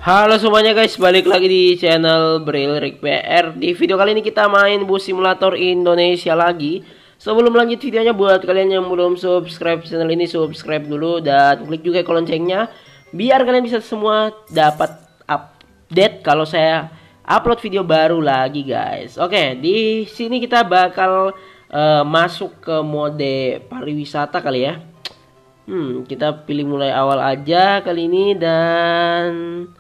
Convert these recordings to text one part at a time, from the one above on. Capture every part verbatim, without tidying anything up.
Halo semuanya guys, balik lagi di channel Brilrik P R. Di video kali ini kita main bus simulator Indonesia lagi. Sebelum lanjut videonya, buat kalian yang belum subscribe channel ini, subscribe dulu dan klik juga icon loncengnya biar kalian bisa semua dapat update kalau saya upload video baru lagi guys. Oke, di sini kita bakal uh, masuk ke mode pariwisata kali ya. Hmm, kita pilih mulai awal aja kali ini, dan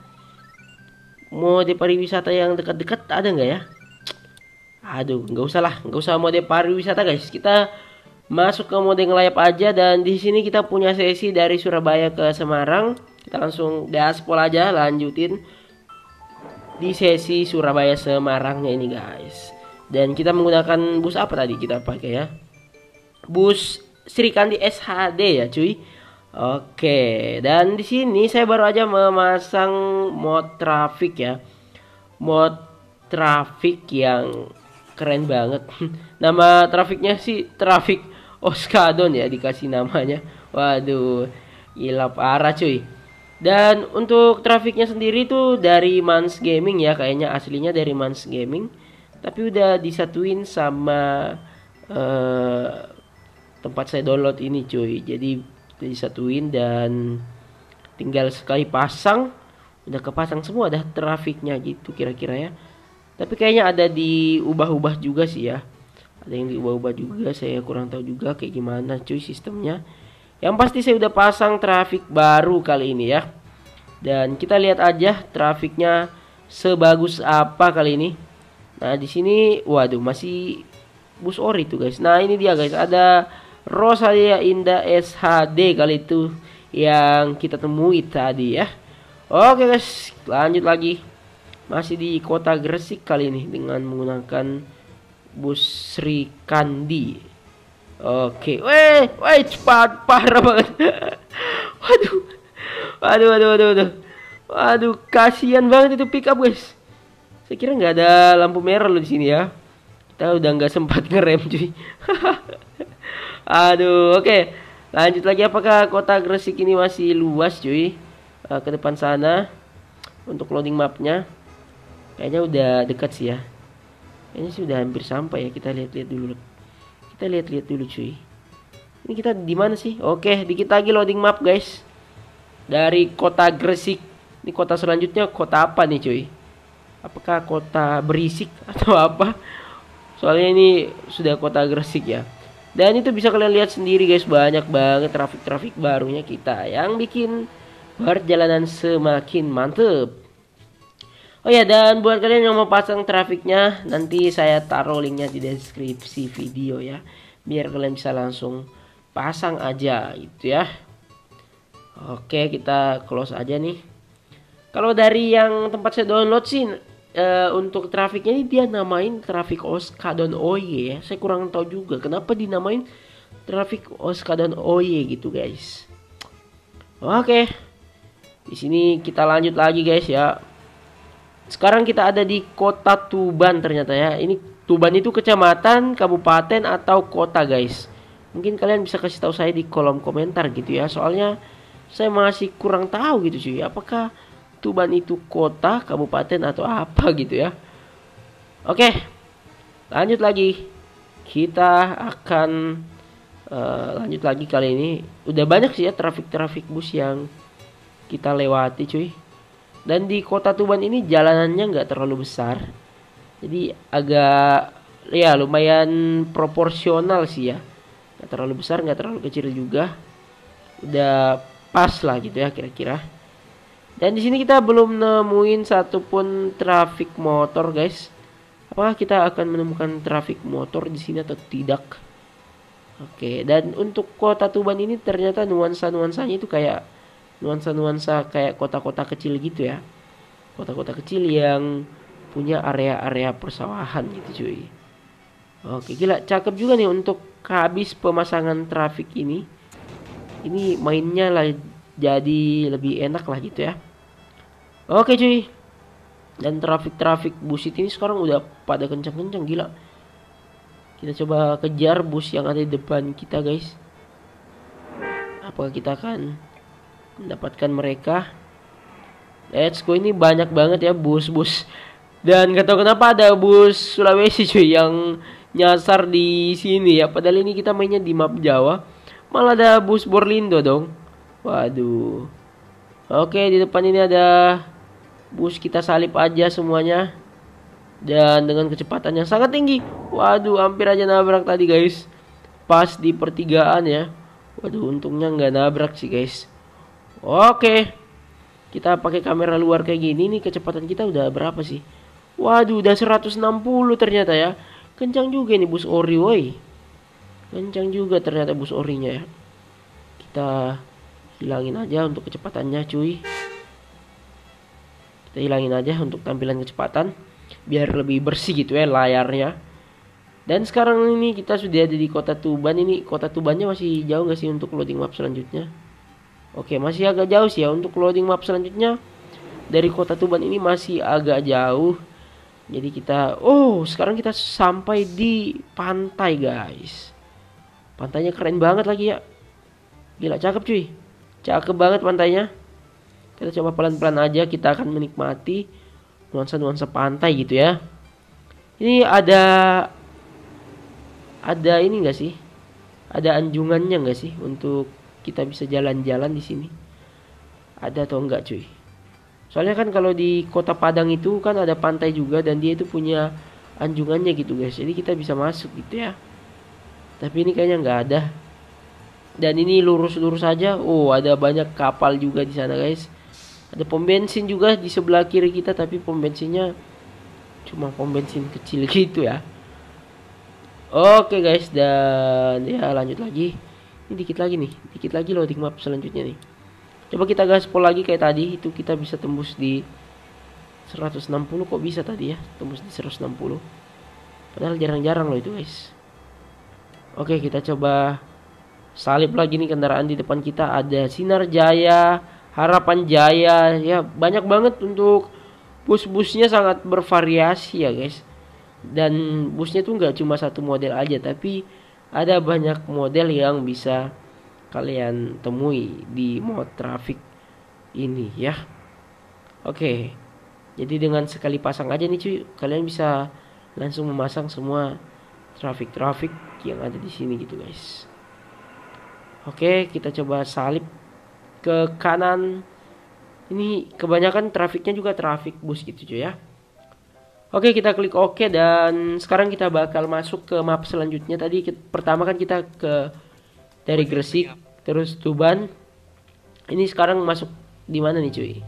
mode pariwisata yang dekat-dekat ada nggak ya? Aduh, nggak usah lah, nggak usah mode pariwisata guys. Kita masuk ke mode ngelayap aja, dan di sini kita punya sesi dari Surabaya ke Semarang. Kita langsung gaspol aja, lanjutin di sesi Surabaya Semarangnya ini guys. Dan kita menggunakan bus apa tadi kita pakai ya? Bus Sri Kandi S H D ya cuy. Oke, dan di sini saya baru aja memasang mod traffic ya. Mod traffic yang keren banget. Nama trafiknya sih traffic Oskadon ya, dikasih namanya. Waduh, gila parah cuy. Dan untuk trafiknya sendiri tuh dari Mans Gaming ya, kayaknya aslinya dari Mans Gaming, tapi udah disatuin sama uh, tempat saya download ini cuy. Jadi disatuin dan tinggal sekali pasang udah kepasang semua, ada trafiknya gitu kira-kira ya. Tapi kayaknya ada diubah-ubah juga sih ya, ada yang diubah-ubah juga, saya kurang tahu juga kayak gimana cuy sistemnya. Yang pasti saya udah pasang trafik baru kali ini ya, dan kita lihat aja trafiknya sebagus apa kali ini. Nah di sini waduh masih bus ori tuh guys. Nah ini dia guys, ada Rosalia Indah S H D kali itu yang kita temui tadi ya. Oke guys, lanjut lagi. Masih di kota Gresik kali ini dengan menggunakan bus Sri Kandi. Oke, weh, weh cepat parah banget. Waduh, waduh, waduh, waduh, waduh, waduh, kasihan banget itu pickup guys. Saya kira nggak ada lampu merah loh di sini ya. Kita udah nggak sempat ngerem cuy. Aduh, oke. Okay. Lanjut lagi, apakah kota Gresik ini masih luas cuy? Uh, ke depan sana untuk loading mapnya. Kayaknya udah dekat sih ya. Kayaknya sih udah hampir sampai ya. Kita lihat-lihat dulu. Kita lihat-lihat dulu cuy. Ini kita di mana sih? Oke, okay, dikit lagi loading map guys. Dari kota Gresik. Ini kota selanjutnya kota apa nih cuy? Apakah kota Berisik atau apa? Soalnya ini sudah kota Gresik ya. Dan itu bisa kalian lihat sendiri guys, banyak banget trafik-trafik barunya kita yang bikin perjalanan semakin mantep. Oh ya, dan buat kalian yang mau pasang trafiknya, nanti saya taruh linknya di deskripsi video ya, biar kalian bisa langsung pasang aja gitu ya. Oke, kita close aja nih. Kalau dari yang tempat saya download sih, Uh, untuk trafiknya ini dia namain trafik Oskadon O Y ya. Saya kurang tahu juga kenapa dinamain trafik Oskadon O Y gitu guys. Oke, di sini kita lanjut lagi guys ya. Sekarang kita ada di kota Tuban ternyata ya. Ini Tuban itu kecamatan, kabupaten atau kota guys. Mungkin kalian bisa kasih tahu saya di kolom komentar gitu ya. Soalnya saya masih kurang tahu gitu cuy. Apakah Tuban itu kota, kabupaten atau apa gitu ya. Oke, lanjut lagi. Kita akan uh, lanjut lagi kali ini. Udah banyak sih ya trafik-trafik bus yang kita lewati cuy. Dan di kota Tuban ini jalanannya nggak terlalu besar, jadi agak ya lumayan proporsional sih ya. Nggak terlalu besar, nggak terlalu kecil juga. Udah pas lah gitu ya kira-kira. Dan di sini kita belum nemuin satupun trafik motor, guys. Apakah kita akan menemukan trafik motor di sini atau tidak? Oke, dan untuk kota Tuban ini ternyata nuansa-nuansanya itu kayak nuansa-nuansa kayak kota-kota kecil gitu ya. Kota-kota kecil yang punya area-area persawahan gitu, cuy. Oke, gila, cakep juga nih untuk habis pemasangan trafik ini. Ini mainnya lah jadi lebih enak lah gitu ya. Oke cuy. Dan trafik-trafik bus ini sekarang udah pada kencang-kencang, gila. Kita coba kejar bus yang ada di depan kita guys. Apakah kita akan mendapatkan mereka? Let's go, ini banyak banget ya bus-bus. Dan gak tahu kenapa ada bus Sulawesi cuy yang nyasar di sini ya. Padahal ini kita mainnya di map Jawa. Malah ada bus Borlindo dong. Waduh. Oke, di depan ini ada bus, kita salip aja semuanya. Dan dengan kecepatan yang sangat tinggi. Waduh, hampir aja nabrak tadi guys. Pas di pertigaan ya. Waduh, untungnya nggak nabrak sih guys. Oke. Kita pakai kamera luar kayak gini nih, kecepatan kita udah berapa sih? Waduh, udah seratus enam puluh ternyata ya. Kencang juga nih bus ori woi. Kencang juga ternyata bus orinya ya. Kita hilangin aja untuk kecepatannya cuy. Kita hilangin aja untuk tampilan kecepatan biar lebih bersih gitu ya layarnya. Dan sekarang ini kita sudah ada di kota Tuban. Ini kota Tubannya masih jauh gak sih untuk loading map selanjutnya? Oke, masih agak jauh sih ya untuk loading map selanjutnya. Dari kota Tuban ini masih agak jauh. Jadi kita, oh sekarang kita sampai di pantai guys. Pantainya keren banget lagi ya. Gila, cakep cuy. Cakep banget pantainya. Kita coba pelan-pelan aja, kita akan menikmati nuansa-nuansa pantai gitu ya. Ini ada ada ini enggak sih? Ada anjungannya enggak sih untuk kita bisa jalan-jalan di sini? Ada atau enggak cuy? Soalnya kan kalau di Kota Padang itu kan ada pantai juga dan dia itu punya anjungannya gitu guys. Jadi kita bisa masuk gitu ya. Tapi ini kayaknya enggak ada. Dan ini lurus-lurus saja. Oh, ada banyak kapal juga di sana guys. Ada pom bensin juga di sebelah kiri kita, tapi pom bensinnya cuma pom bensin kecil gitu ya. Oke guys, dan ya lanjut lagi. Ini dikit lagi nih, dikit lagi loading map selanjutnya nih. Coba kita gaspol lagi kayak tadi, itu kita bisa tembus di seratus enam puluh. Kok bisa tadi ya, tembus di seratus enam puluh. Padahal jarang-jarang loh itu guys. Oke, kita coba salip lagi nih kendaraan di depan kita. Ada Sinar Jaya, Harapan Jaya, ya banyak banget untuk bus-busnya, sangat bervariasi ya guys. Dan busnya tuh nggak cuma satu model aja, tapi ada banyak model yang bisa kalian temui di mod traffic ini ya. Oke, jadi dengan sekali pasang aja nih cuy, kalian bisa langsung memasang semua traffic-traffic yang ada di sini gitu guys. Oke, kita coba salip ke kanan. Ini kebanyakan trafiknya juga traffic bus gitu cuy ya. Oke, kita klik OK dan sekarang kita bakal masuk ke map selanjutnya. Tadi kita, pertama kan kita ke dari Gresik terus Tuban. Ini sekarang masuk di mana nih cuy?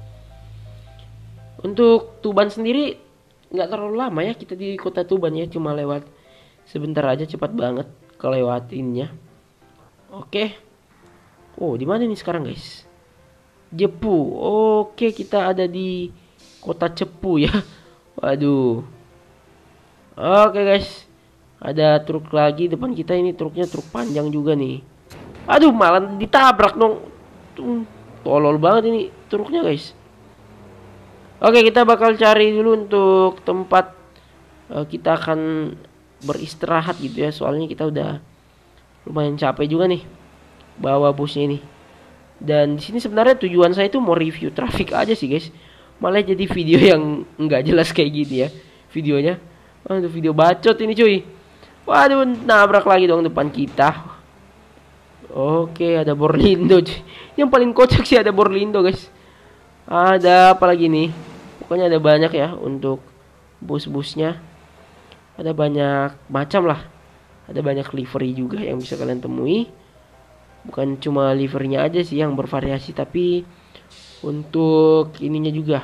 Untuk Tuban sendiri nggak terlalu lama ya, kita di kota Tuban ya, cuma lewat sebentar aja, cepat banget kelewatinnya. Oke. Oh, di mana nih sekarang guys? Jepu. Oke, kita ada di kota Cepu ya. Waduh. Oke guys, ada truk lagi depan kita. Ini truknya truk panjang juga nih. Aduh, malah ditabrak dong. Tolol banget ini truknya guys. Oke, kita bakal cari dulu untuk tempat uh, kita akan beristirahat gitu ya. Soalnya kita udah lumayan capek juga nih bawa busnya ini. Dan di sini sebenarnya tujuan saya itu mau review traffic aja sih guys. Malah jadi video yang nggak jelas kayak gini ya videonya. Aduh, video bacot ini cuy. Waduh, nabrak lagi dong depan kita. Oke, ada Borlindo cuy. Yang paling kocak sih ada Borlindo guys. Ada apa lagi nih? Pokoknya ada banyak ya untuk bus-busnya. Ada banyak macam lah. Ada banyak livery juga yang bisa kalian temui. Bukan cuma livernya aja sih yang bervariasi, tapi untuk ininya juga,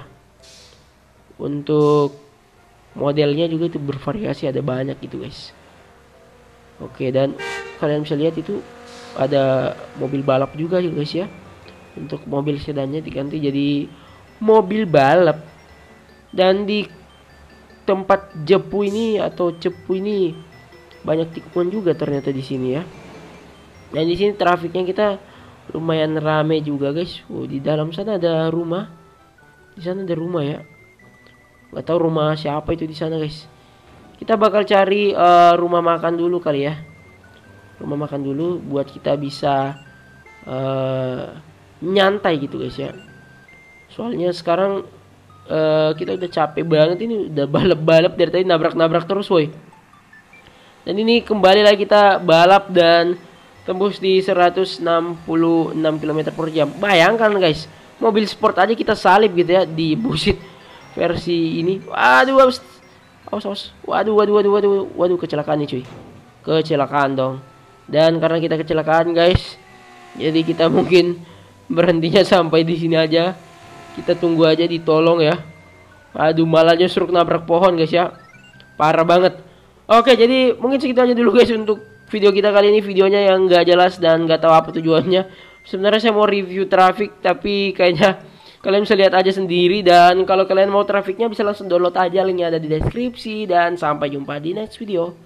untuk modelnya juga itu bervariasi, ada banyak gitu guys. Oke, dan kalian bisa lihat itu ada mobil balap juga ya guys ya. Untuk mobil sedannya diganti jadi mobil balap. Dan di tempat Jepu ini atau Cepu ini banyak tikungan juga ternyata di sini ya. Dan di sini trafiknya kita lumayan rame juga guys. Oh, di dalam sana ada rumah. Di sana ada rumah ya. Gak tahu rumah siapa itu di sana guys. Kita bakal cari uh, rumah makan dulu kali ya. Rumah makan dulu buat kita bisa uh, nyantai gitu guys ya. Soalnya sekarang uh, kita udah capek banget ini, udah balap-balap dari tadi, nabrak-nabrak terus woi. Dan ini kembali lagi kita balap dan tembus di seratus enam puluh enam kilometer per jam. Bayangkan guys, mobil sport aja kita salib gitu ya di busit versi ini. Waduh, awas, awas, awas. Waduh, waduh, waduh, waduh, waduh, kecelakaan nih cuy. Kecelakaan dong. Dan karena kita kecelakaan guys, jadi kita mungkin berhentinya sampai di sini aja. Kita tunggu aja ditolong ya. Aduh, malah justru nabrak pohon guys ya. Parah banget. Oke, jadi mungkin segitu aja dulu guys untuk video kita kali ini. Videonya yang gak jelas dan gak tahu apa tujuannya. Sebenarnya saya mau review traffic, tapi kayaknya kalian bisa lihat aja sendiri. Dan kalau kalian mau trafiknya bisa langsung download aja, linknya ada di deskripsi. Dan sampai jumpa di next video.